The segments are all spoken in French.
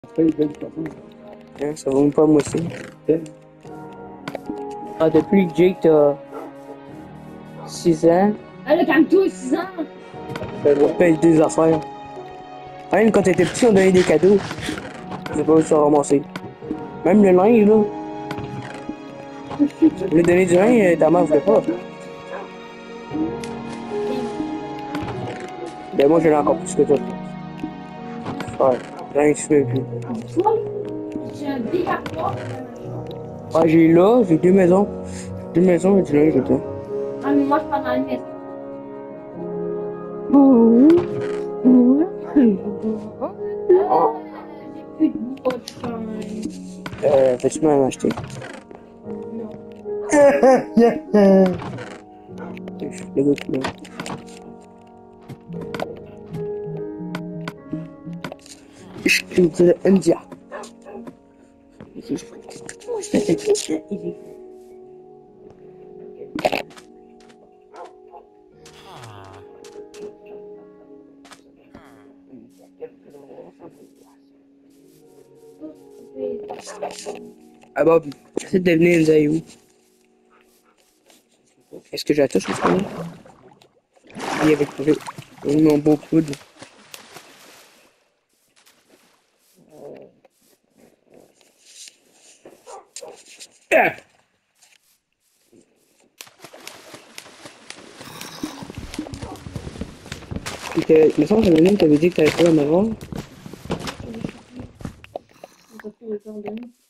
Hein, ça va même pas moi aussi. Ah, depuis que Jake t'as 6 ans, Elle a quand même tous 6 ans. on paye des affaires. Même quand t'étais petit, on donnait des cadeaux. J'ai pas réussi à ramasser. Même le linge, là. Je voulais donner du linge, ta mère voulait pas. Ben moi, j'en ai encore plus que toi. Ouais, rien que je fais plus. Toi, j'ai un débarquement. Ouais, j'ai 2 maisons. 2 maisons et du linge et tout. Ah, mais moi, je parle dans la maison. Oh, J'ai plus de cochon. peux-tu m'en acheter? Non. Je suis le gars qui l'a. Je te dirais India. Ah Bob, j'essaie de devenir une Zayou. Est-ce que j'ai la touche en ce moment? Oui, avec mon beau coude. Ah! Puis il me semble que Mélanie t'avait dit que t'avais pas la maison. Ça fait le temps de nous.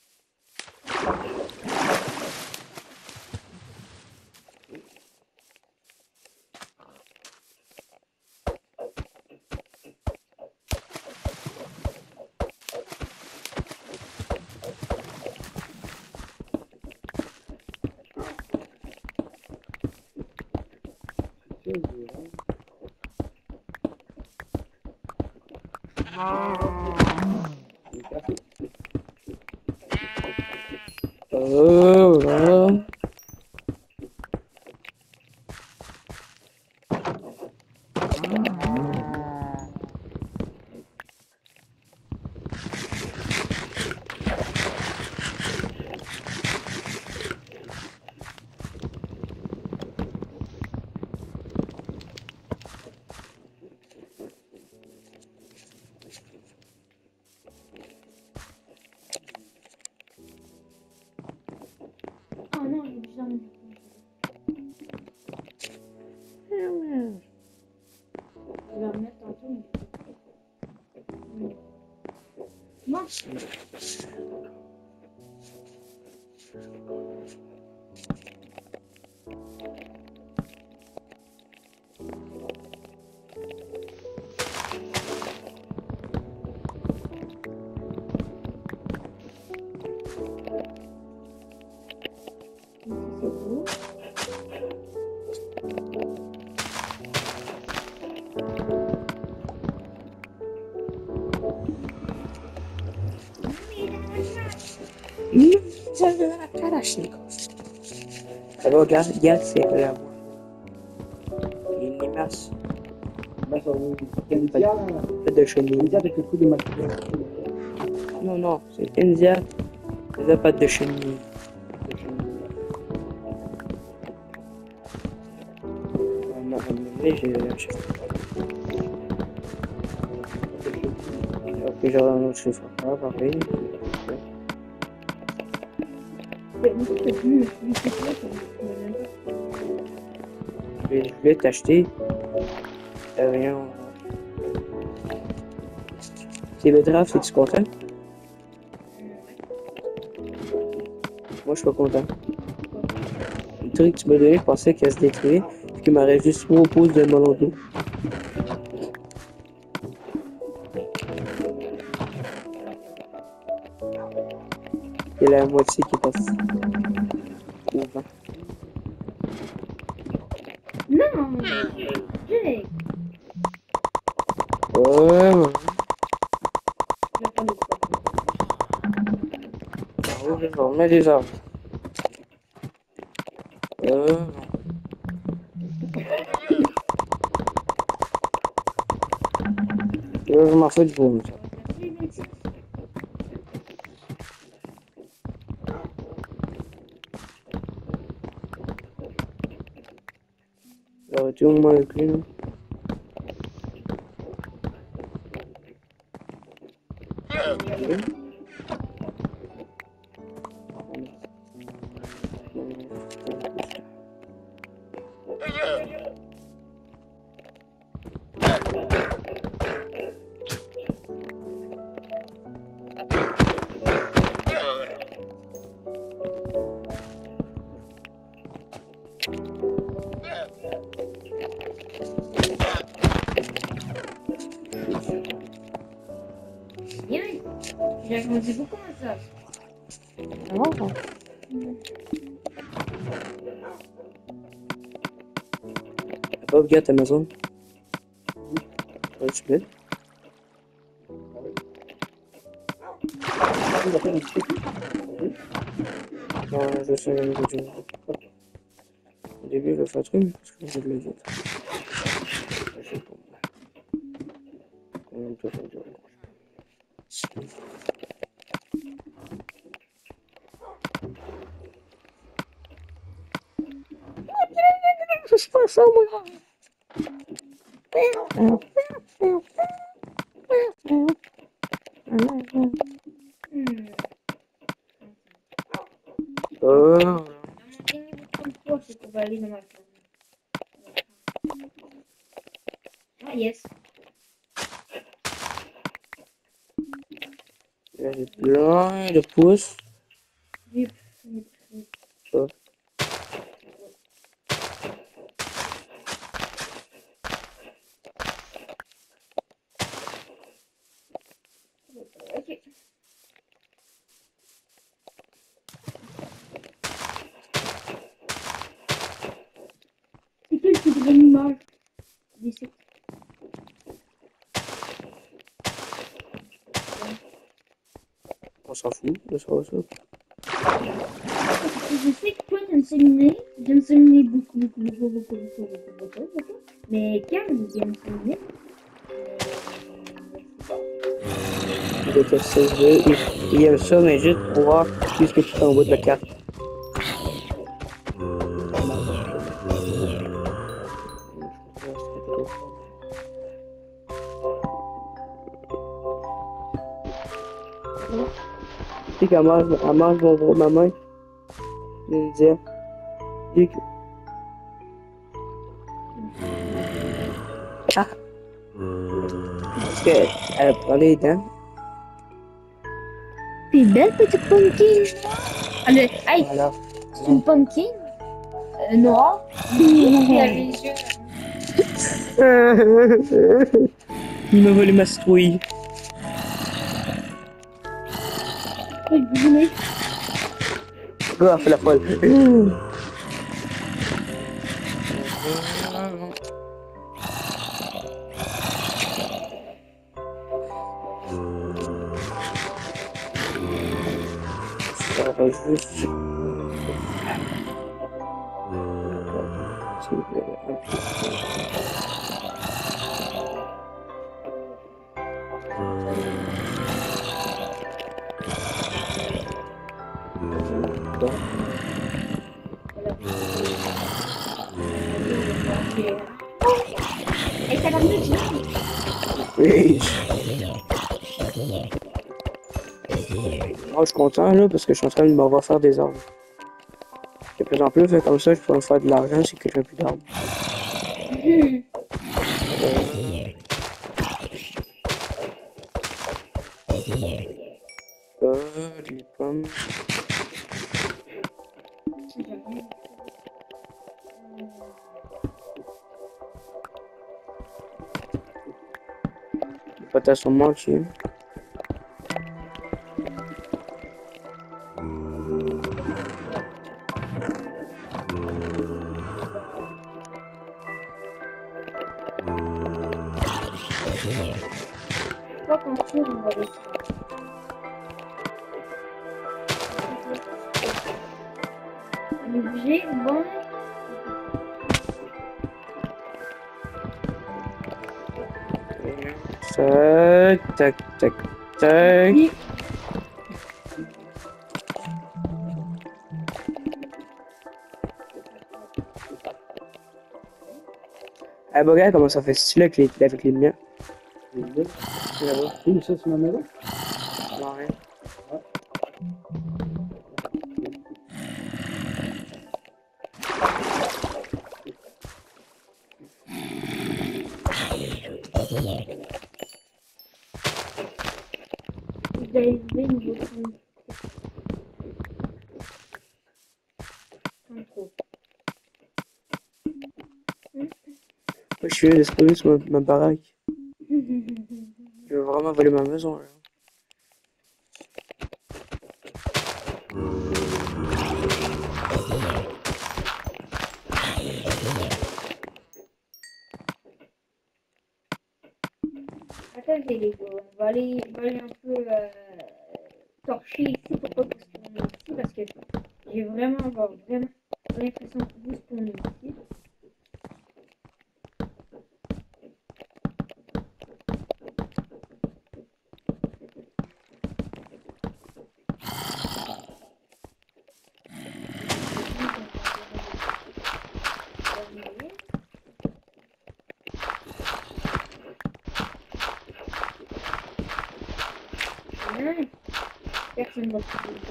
Oh, Ah non, j'ai déjà mis. Je vais remettre tantôt. Mais... Bon. C'est beau. ça va, regarde, c'est la voix. Il y a une limace. Pas de chenille. Non, non, c'est India. Ça pas de chenille. Mais j'ai acheté. Ok, j'aurai un autre chiffre. Ah, pareil. Mais moi, c'est plus. C'est quoi ça? Je voulais t'acheter. T'as rien. C'est betterave, c'est-tu content? Moi, je suis pas content. Le truc que tu m'as donné, je pensais qu'elle se détruisait, puis qu'il m'aurait juste 3 pouces de melon d'eau. Et la moitié qui est partie au vent. Non! Jake! Ouais. Je vais prendre Je vais remettre des arbres. Là, je m'en fais du boom. des photos. Ça aurait été au moins avec lui, là. Bien, j'ai agrandi beaucoup à ça. Ah. Pas regarde ta maison. Ouais, tu peux. Non, je sais même que au début, je vais faire truc parce que j'ai de les autres. Je sais pas. Combien de temps ça dure? Je sais pas ça, moi. Dans mon niveau 33, c'est qu'on va aller dans ma chambre. Ah, yes. Là, j'ai plein de pouces. Vip, vip, vip. Ça. Ok. C'est quel plus gros animal? Des sectes. On s'en fout de savoir ça. Je sais que toi, tu me séminer beaucoup. Mais Cam, il aime séminer. Il déteste ce jeu. Il aime ça, mais juste pour voir qu'est-ce que tu fais en bout de la carte. Tu sais qu'elle mange ma main. Je me disais. Ah! Parce qu'elle prend les dents. T'es belle, petite pumpkin. Alors, hey, Voilà. c'est une pumpkin noire. Il a les yeux. Il m'a volé ma citrouille. Oui, vous voulez. Ah, fait la folle. Ça va juste. S'il vous plaît, un pied. Et ça va mieux, Oui. Moi, je suis content là parce que je suis en train de me refaire des arbres. De plus en plus, fait comme ça, je peux me faire de l'argent si que j'ai plus d'arbres. Les pommes. Les patates sont manquées. Quoi qu'on trouve, on va laisser. L'objet, bon. Tac, tac, tac, tac. Oui. Ah, bah, regarde comment ça fait stylé avec les lumières. Là-bas. Oui, ça, c'est ma maison. Non, rien. Vous avez vu niveau 33. Moi, je suis d'exploser sur ma baraque. Je veux vraiment voler ma maison, là. Attendez les gars, on va aller un peu torcher ici pour pas que spawner ici parce que j'ai vraiment l'impression que vous spawnez ici. Personne ne va trouver.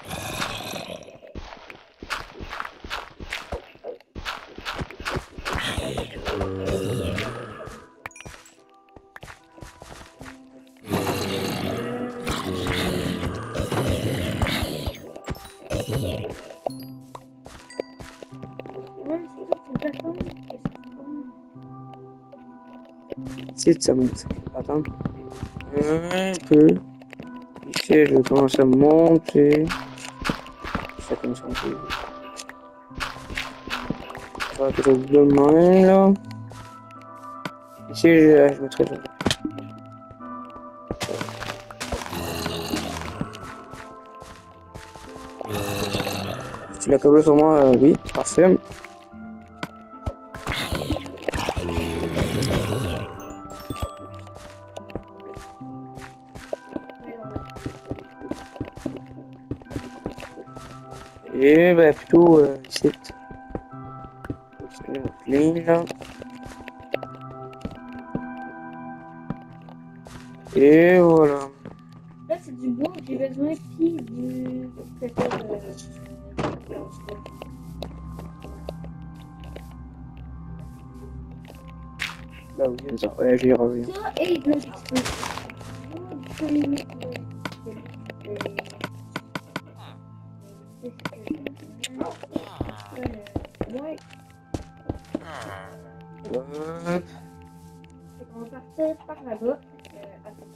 Ouais, c'est ça, Si, ça monte. Attends. Un peu. Ici, je vais commencer à monter. Ça commence à monter. Ça va être demain, là. Ici, je mettrai là. Tu l'as câblé sur moi, oui, parfait. Et bah plutôt ici. Clean là. Et voilà. Là, c'est du bois, j'ai besoin puis du peut-être Bah oui, ça, ouais, j'y reviens. ça et de l'explosion. Ouais, Hop. on va partir par là-bas. Attends.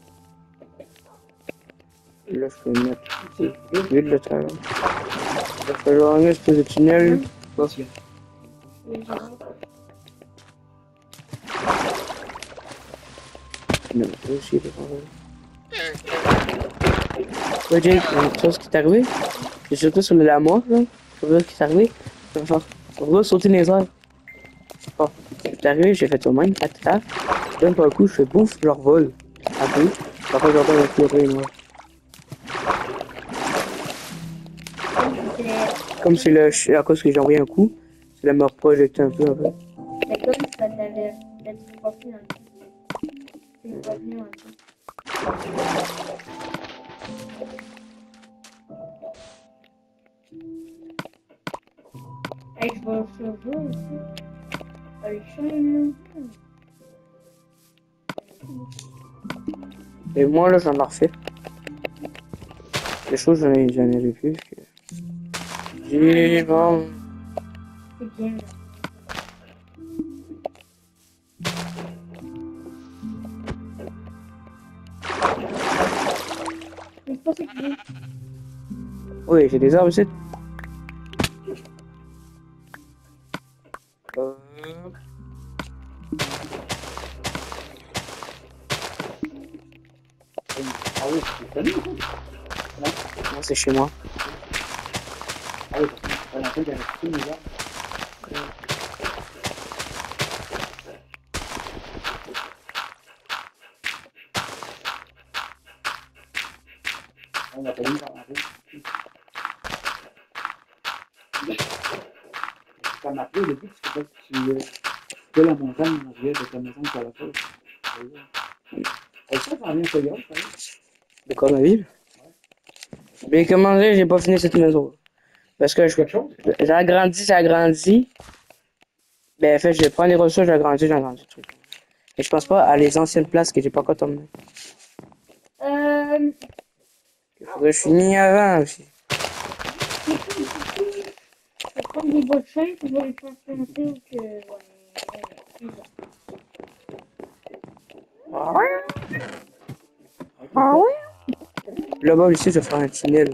Là, je peux mettre vite le terrain. Il va falloir une espèce de tunnel. Attention. Non, aussi, ouais, Jake, tu vois ce qui t'est arrivé? J'ai sauté sur la moi, là. Tu vois ce qui t'est arrivé? On va sauter dans les airs. Oh, c'est arrivé, j'ai fait au même, tata. Je donne pas un coup, je fais bouffe, je revole. Un peu. Après, j'entends un coup après, moi. Comme si à cause que j'ai envoyé un coup, c'est la mort projetée un peu après. C'est comme si ça t'avait transporté un peu. C'est revenu un peu. Hey, je vais au cheveu aussi. Allez, chaîne. Et moi, là, j'en ai refait. Les choses, j'en ai plus. J'ai bon. C'est bien. Mais c'est pas ça que je veux. Oui, j'ai des arbres ici. Ah oui, c'est connu, ça. Non, c'est chez moi. Ah oui, on a fait des racines, là. On a pas mis dans la rue. Ça m'a plu, le but, c'est que tu que la montagne en arrière de ta maison sur la côte. Ça en vient c'est grave, ça. De quoi, ma ville? Mais comment dire, j'ai pas fini cette maison. Parce que Quelque chose? j'ai agrandi. Ben, en fait, je prends les ressources, j'ai agrandi le truc. Et je pense pas à les anciennes places que j'ai pas encore terminées. Faudrait que je finisse avant aussi. Je vais prendre des bouts de chaîne, tu vas les faire planter ou que. Ah ouais? Ah ouais? Là-bas, ici, je vais faire un tunnel.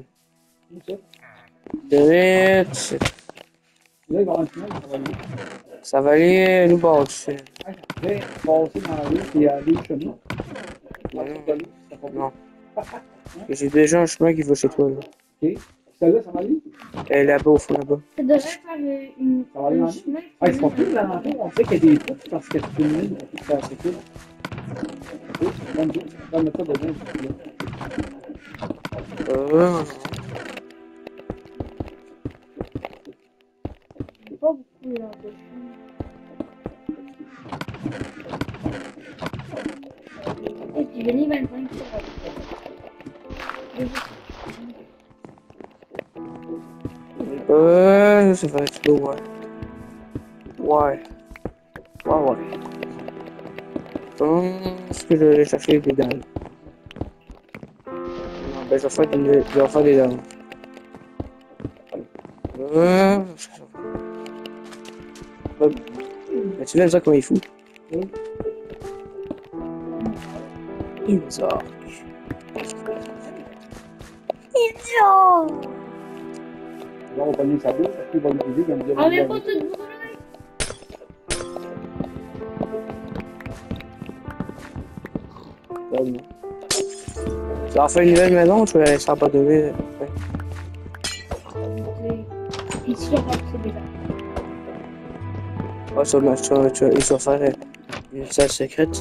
Direct. Là, il va y avoir un tunnel, ça va aller. Ça va aller nous bord du tunnel. Je vais passer dans la rue et aller au chemin. Non. Et j'ai déjà un chemin qui va chez toi, là. Ok. Celle-là, ça va aller? Elle est là-bas, au fond, là-bas. Ça devrait faire une. Ça va aller dans un chemin. Ah, ils sont tous alentours. On sait qu'il y a des trucs parce que c'est une ligne. C'est cool. Oui, c'est bon, on va mettre ça dedans. Pas beaucoup là de chemin. Et puis j'ai mis 25 sur ça va être lourd, ouais. Ouais. Je pense que je vais aller chercher des dalles. Non, ben, je vais faire des dalles. Mais tu l'aimes ça comment il est fou? Idiot. Là, on va pogner sa boule parce qu'il va l'utiliser comme dire. On met pas tout de boulot. Tu vas faire une nouvelle maison, tu vas la laisser abandonner. Ouais. Ici, on va c'est déjà. Ouais, il va faire une salle secrète.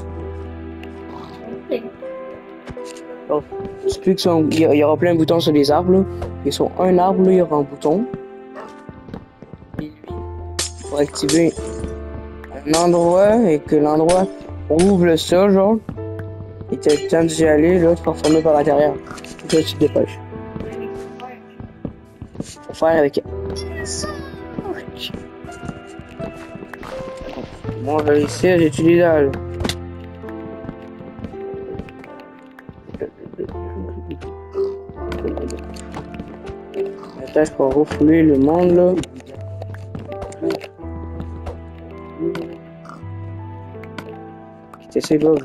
Donc, c'est plus qu'il y aura plein de boutons sur les arbres. Là. Et sur un arbre, là, il y aura un bouton. Et lui, pour activer un endroit et que l'endroit ouvre ça, genre. Et t'as le temps d'y aller, là, transformer par l'intérieur. Et toi, tu te dépêches. Faut faire avec. Moi, je vais ici, j'utilise là. Attends, je peux refouler le monde, là. T'essayes là.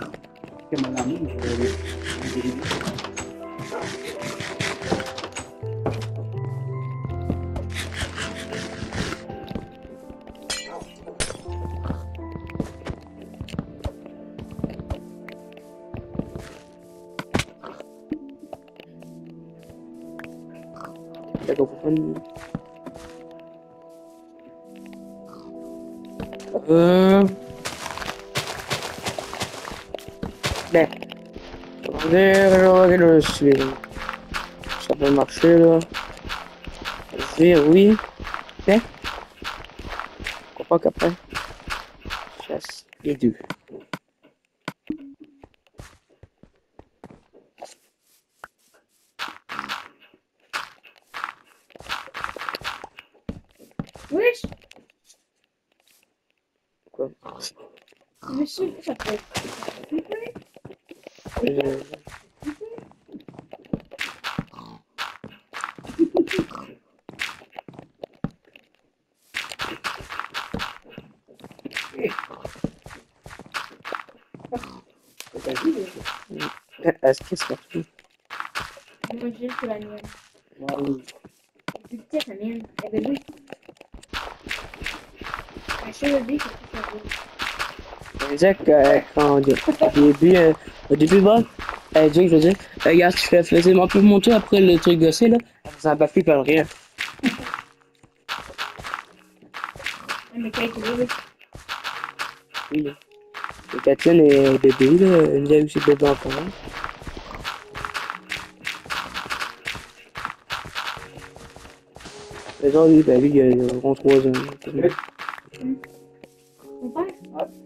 Ben, regardez le suivre. Ça peut marcher là. Oui. Mais, pourquoi pas qu'après, chasse les deux. Wesh, Quoi? je sais que ça peut être. Est-ce que c'est parti? Moi, je dis que la mienne. Oui. Peut-être la mienne. Eh ben oui. Je sais le dire que ça vaut. Je disais que quand au début, bon, Jack, je veux dire, regarde, tu fais faisais un peu monter après le truc gossé là, ça va plus par rien. Mais quand tu veux, Oui, là. Et Catherine est bébé, là, elle a aussi bébé encore. Les autres, lui, ben lui, il a environ 3 ans. mon père,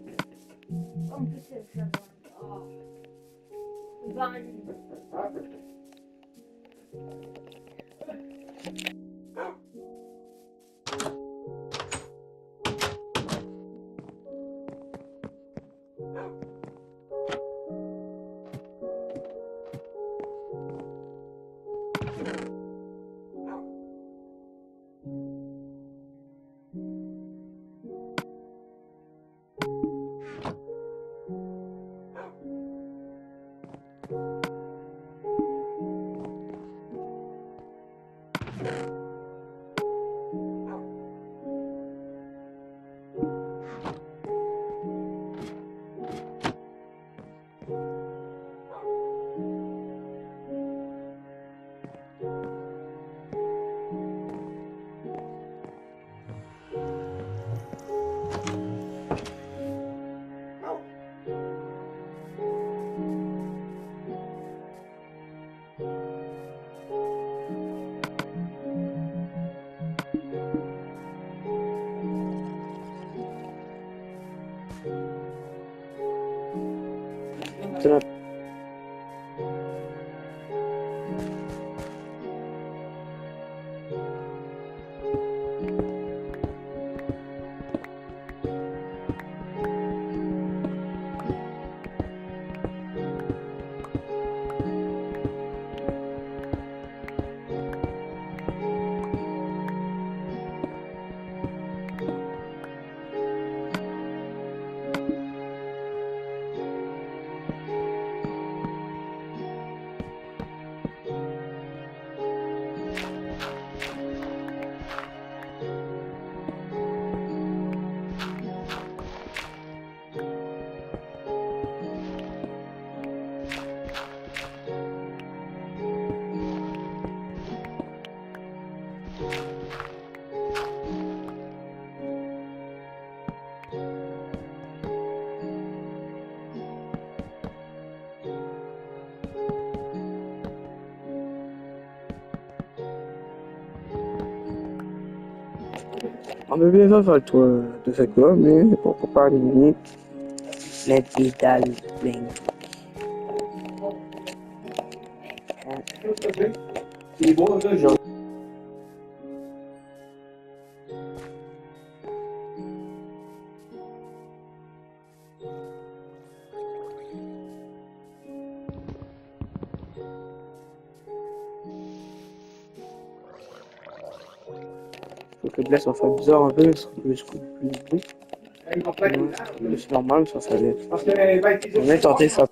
On peut bien faire le tour de ce gars, mais pourquoi pas animer l'aide idéale Link. C'est bon, là, genre. Faut que là, ça fait bizarre un peu, ça peut se couper plus vite. Ils vont pas C'est normal, ça fait. parce que, ben, On vient de tenter ça.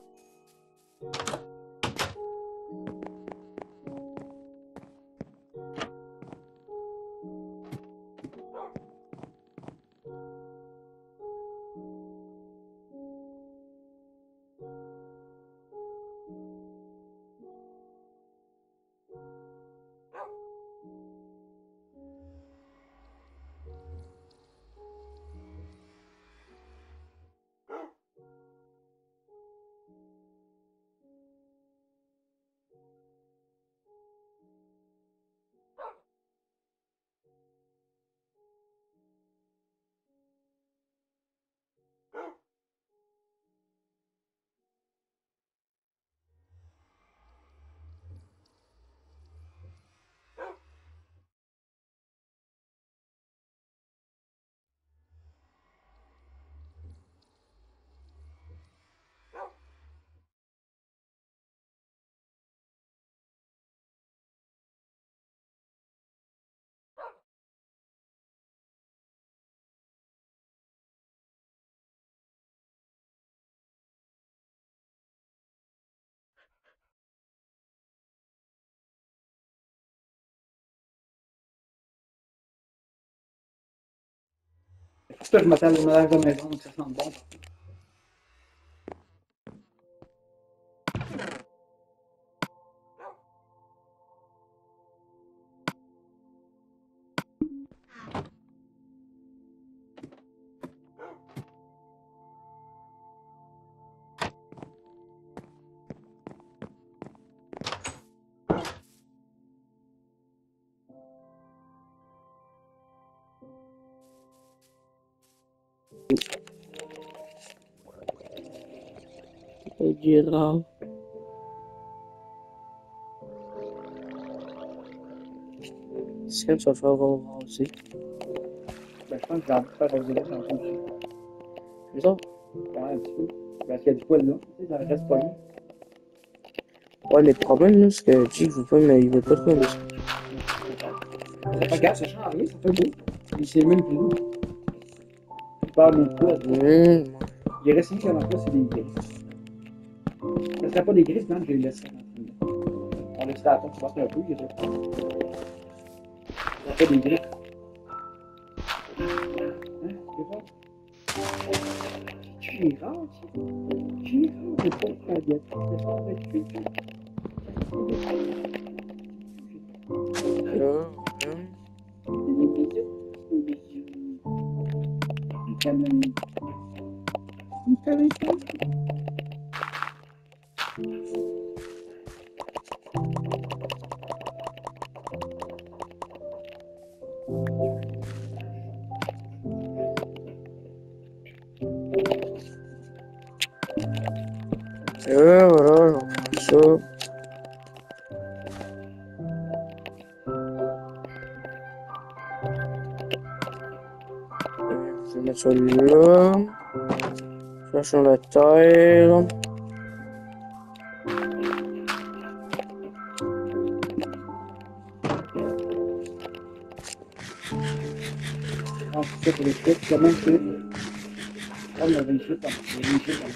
Pour ça, je m'attends au ménage de maison, que ça sent bon. Et Gérard. C'est comme ça, faire voir aussi. Ben, je pense que j'ai envie de faire un zéro dans le fond. C'est ça? Ouais, un petit peu. Parce qu'il y a du poil là. Tu sais, ça reste pas long. Ouais, mais le problème, là, c'est que Jake veut pas, mais il veut pas trop me. Ça fait regarde, ça change rien, ça fait beau. Et c'est même plus lourd. Tu parles de poids. Il reste ici avant ça, c'est des grises. Ce serait pas des grises, non, je les laisserais. On laisse la tête, tu passes un peu, il y a ça. Ça fait des grises. Hein, c'est ça? Gérard, Gérard, le pauvre Fabiette. C'est ça, avec lui. Des bisous, des bisous. Un câlin. Un câlin, câlin. voilà, on prend ça. Je vais mettre ça là. Cherchons la terre. Non, c'est ça pour les frites. C'est même que. Là, il y avait une frite il y avait une frite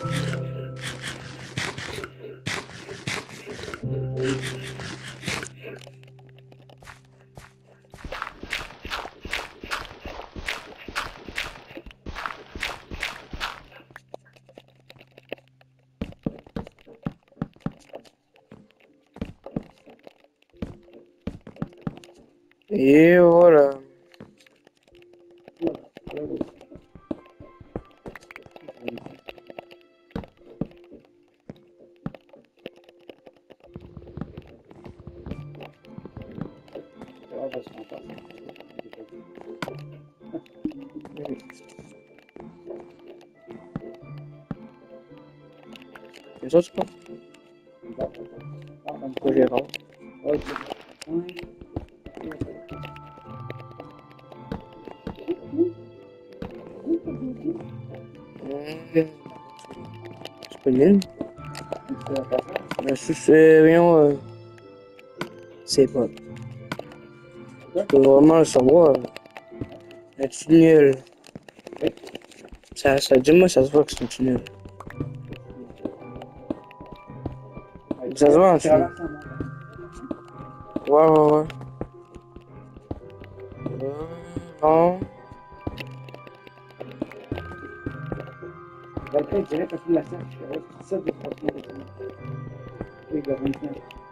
Et voilà. C'est ça, tu penses? Pourquoi j'ai rare? C'est pas nul. Mais si c'est rien, c'est pas. Tu peux vraiment le savoir. Es-tu nul? Ça, dis-moi, ça se voit que c'est nul. Ça se voit en dessous. Ouais. Non. Quelqu'un dirait que la salle, je ferais ça des fois. Oui, il y a 29.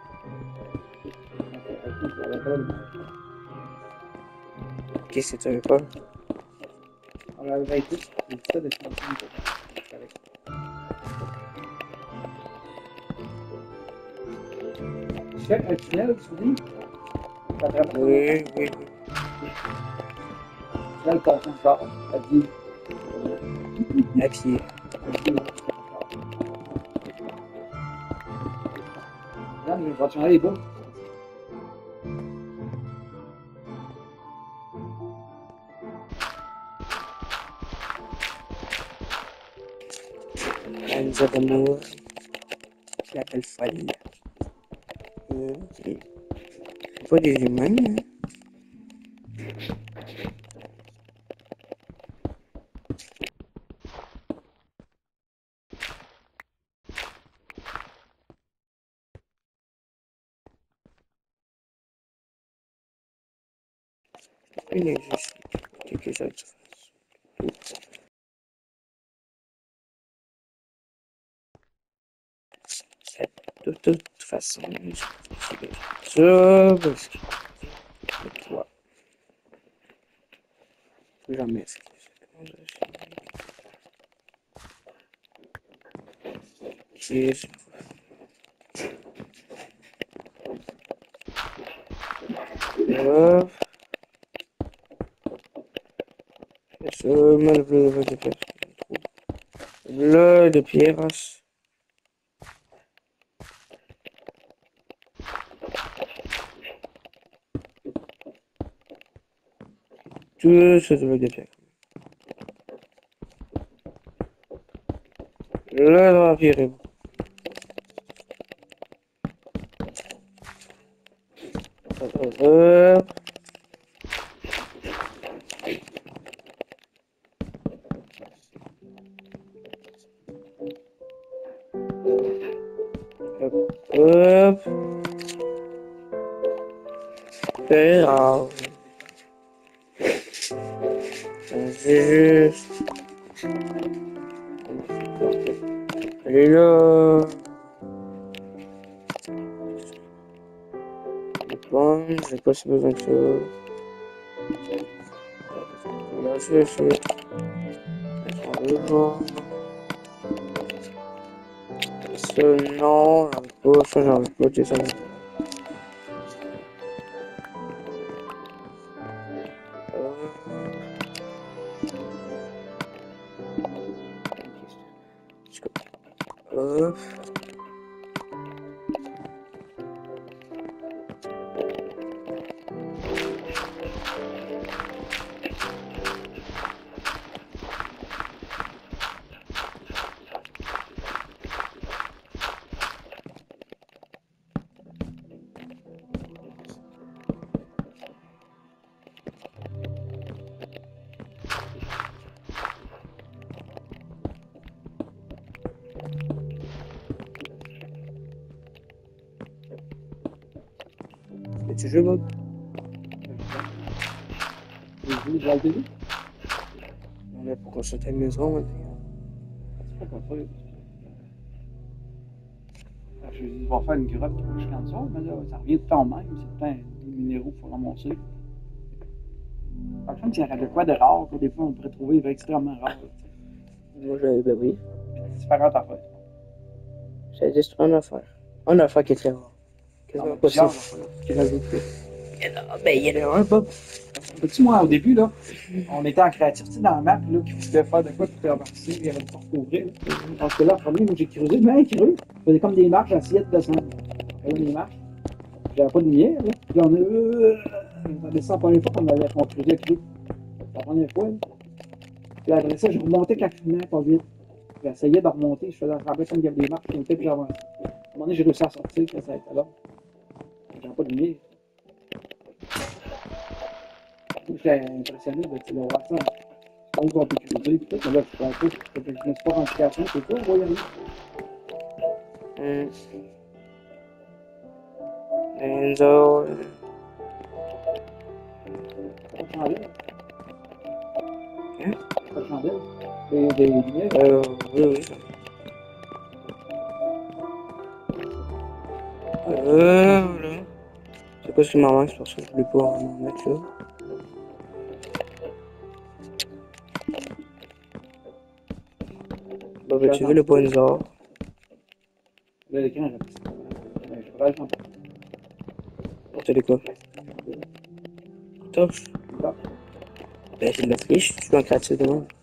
Qu'est-ce que tu veux pas? On a 28, c'est ça des 35. Je fais un tunnel, tu dis? Oui. Tunnel passe encore, à pied. À pied. Là, je vais changer les bouts. Anza d'amour. Je l'appelle folle. Pas des humains, hein? Il est juste quelque chose de de toute façon, je vais ça parce que toi, jamais ce que je hop, ça, mal de pierres. Tout ce de pierre. Là, dans la pierre. Hop. Hop. C'est grave. C'est juste. Elle est là. Bon, j'ai pas si besoin que ça. Là, je vais faire. Ça, non, j'en veux pas. Ça, j'en veux pas. Tu sais, ça. Hop. Tu joues, Bob? Tu joues dans la télé? On est pour consulter la maison, maintenant. C'est pas ça. Je vais faire une grotte qui va jusqu'en dessous, mais là, ça revient tout le temps au même. C'est tout le temps des minéraux qu'il faut ramasser. Par contre, s'il y aurait de quoi de rare, que des fois, on pourrait trouver extrêmement rare. Moi, j'avais, ben oui. Différentes affaires. J'ai juste une affaire. Une affaire qui est très rare. Quasiment pas ça. Qui rajoute. Ben, il y en a un, Bob. Petit moi, au début, là, on était en créativité dans la map, là, qui pouvait faire de quoi pour faire partie, il y avait une porte à ouvrir. Parce que là, en premier, moi, j'ai creusé, mais creusé. Je faisais comme des marches, j'essayais de descendre. Je faisais des marches. J'avais pas de lumière, là. Puis on a descendu la première fois qu'on creusait avec lui. La première fois, là. Puis après ça, je remontais quand je venais pas vite. J'essayais de remonter, je faisais semblant comme il y avait des marches, je montais, puis j'avançais. À un moment donné, j'ai réussi à sortir, puis ça a été là. J'avais pas de lumière. J'étais impressionné de le voir ça. Donc, on peut creuser, puis tout, mais là, je ne me suis pas rendu création, c'est ça, on va y aller. Enzo. Pas de chandelle. Hein? Pas de chandelle. Des lumières. Oui, oui. Voilà. C'est quoi ce qui m'en manque, c'est pour ça que je voulais pas m'en mettre là. Bah, tu veux le point de zor? Là, l'écran, je pourrais le chanter. T'as des quoi? Torche? Ben, c'est de la friche, je suis en créatif de monde.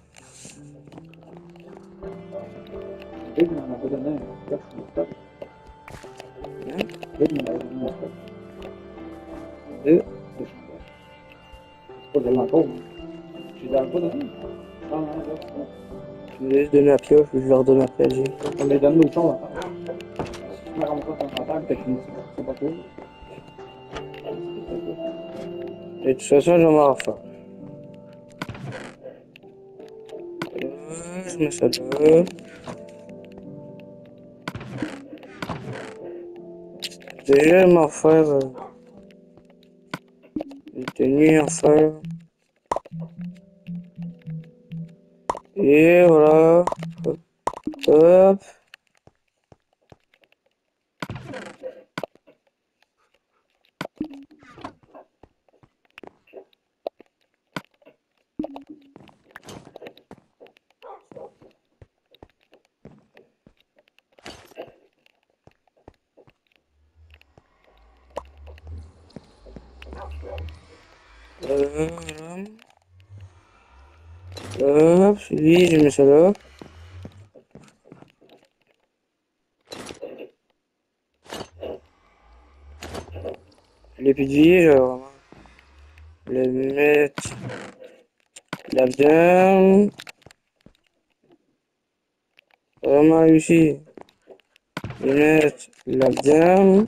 Big m'en a pas donné un coffre, stop. Hein? Big m'en a donné un coffre. Deux. De chandelle. C'est pas de l'encore. Je les avais pas donné. Non, non, non. Je vais juste donner à Pioche, je vais leur donner après G. On les donne l'autre chose à faire. Je me rends compte en table, fait que c'est pas cool. Et de toute façon, je vais m'en refaire. Je mets ça là. Déjà, je vais m'en refaire. Les tenues en fer. Et voilà. Hop. Hop. Voilà. Hop, celui, je mets ça là. Les piliers, je vais vraiment le mettre là-dedans. Vraiment réussi. Le mettre là-dedans.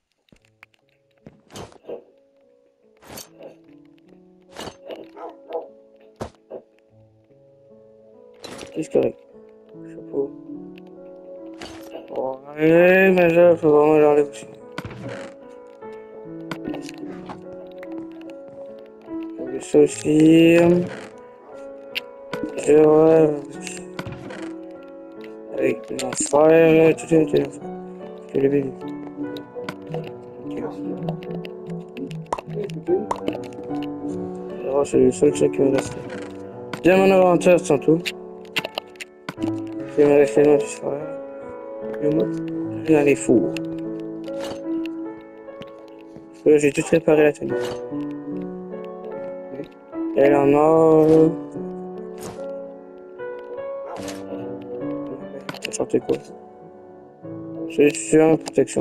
C'est correct. Chapeau. Ouais, mais là, faut vraiment l'enlever aussi. J'enlève ça aussi. Je vois. Avec mon frère, tout est fait. Je l'ai vu. Alors, c'est le seul truc qui me reste. Bien mon inventaire, tantôt. C'est me rester mon petit frère. Et moi, je suis dans les fours. Parce que là, j'ai tout préparé la tenue. Elle en a. Ça sortait quoi? C'est sur protection.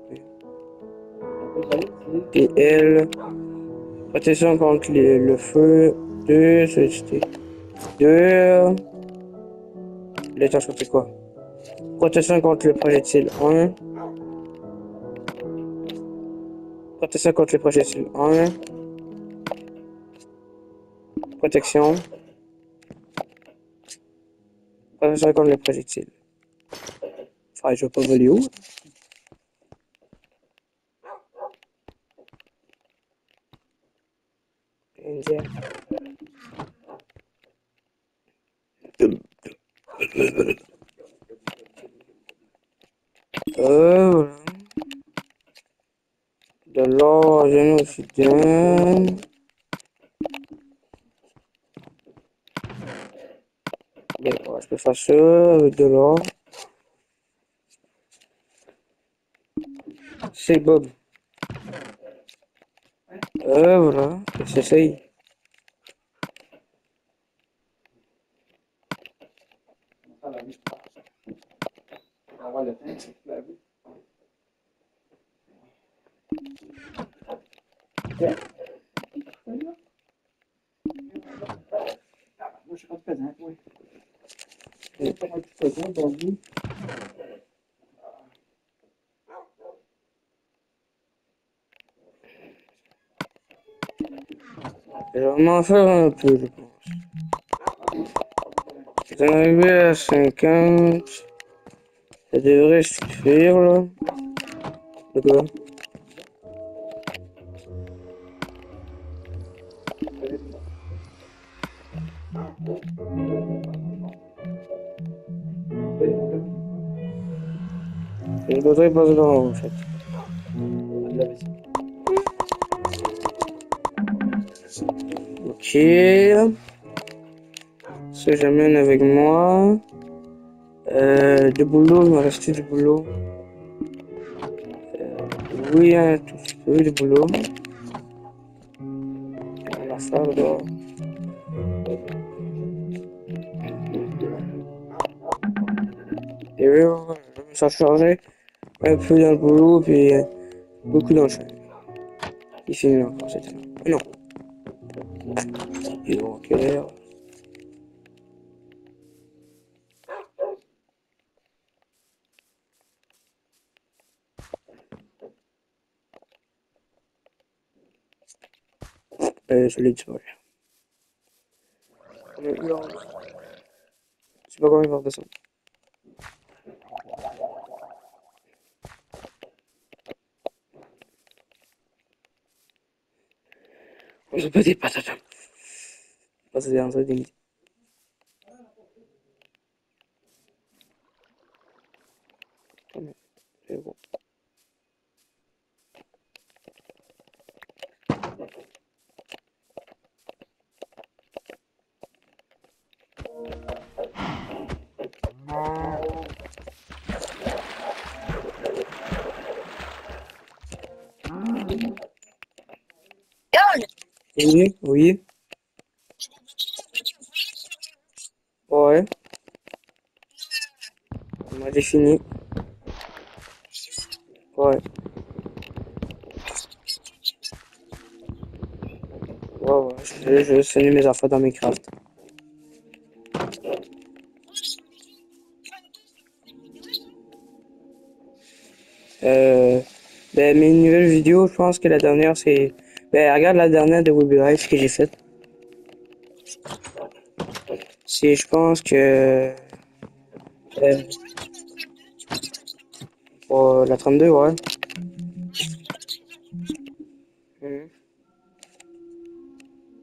Et elle. Protection contre le feu. 2, sollicité. 2. Les tâches, c'est quoi? Protection contre le projectile 1. Protection contre le projectile 1. Protection. Protection contre le projectile. Enfin, je vais pas voler haut. Yeah. Voilà. De l'argent obsidienne. Bon, ouais, je peux faire ça avec de l'or. C'est Bob. Voilà. C'est ça. On va laver. On va avoir le temps de laver. Moi, je suis pas de pesant, oui. Je suis pas de pesant, donc vous. Je vais m'en faire un peu, je pense. C'est arrivé à 50. Ça devrait suffire, là. De quoi? Je voudrais pas là, en fait. Ok. Ça, j'amène avec moi. Du boulot, il m'a resté du boulot. Oui, un tout petit peu de boulot. On va faire là. Et oui, je me suis chargé un peu dans le boulot, puis beaucoup dans le champ. Il finit encore, c'était là. Mais non. Et donc, je l'ai dit, ouais. Je sais pas comment il va faire ça. On se peut des patates. Pas c'est un truc d'imiter. C'est bon. Oui, oui. Ouais. On m'a défini. Ouais. Ouais, ouais. Je vais saigner mes affaires dans Minecraft. Euh, ben, mes nouvelles vidéos, je pense que la dernière, c'est... Ben, regarde la dernière de WeBeLife que j'ai faite. C'est, je pense que... Euh, la 32, ouais.